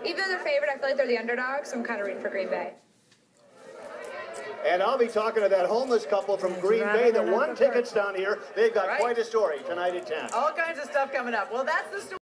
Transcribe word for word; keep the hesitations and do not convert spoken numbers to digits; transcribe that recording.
even though they're favored, I feel like they're the underdog, so I'm kind of rooting for Green Bay. And I'll be talking to that homeless couple from Green Bay that won tickets down here. They've got right. quite a story tonight at ten. All kinds of stuff coming up. Well, that's the story.